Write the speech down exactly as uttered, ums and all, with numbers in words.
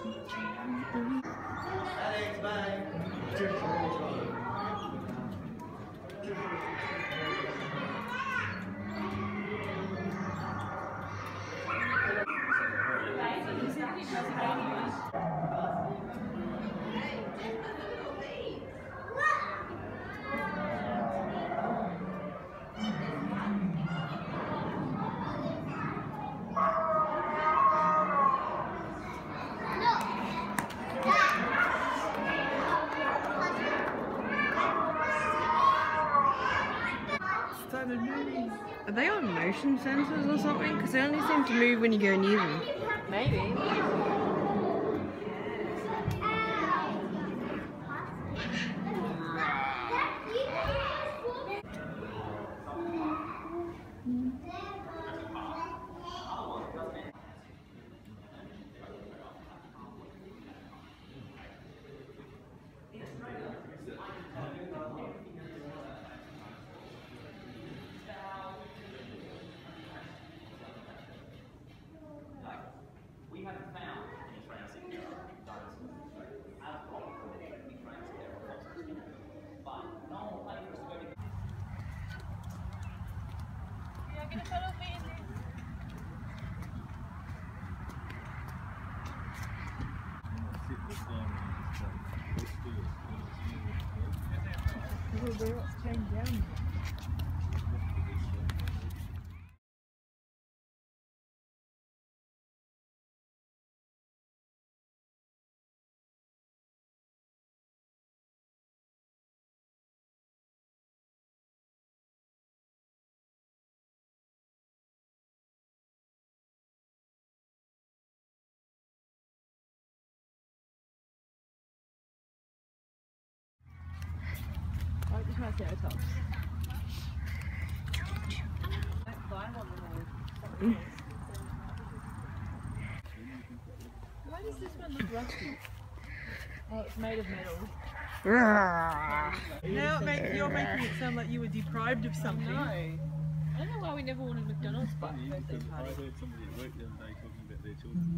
Alex, bye. Started moving. Are they on motion sensors or something? Because they only seem to move when you go near them. Maybe. We haven't found any Triassic dinosaurs as probable any Triassic era fossils, but no one will pay for us to go to. You're gonna follow me in this. I just want to see our tops. Why does this one look rusty? Oh, it's made of metal. Now it makes, you're making it sound like you were deprived of something. No. I don't know why we never wanted McDonald's but birthday I party. heard somebody at work the other day talking about their children.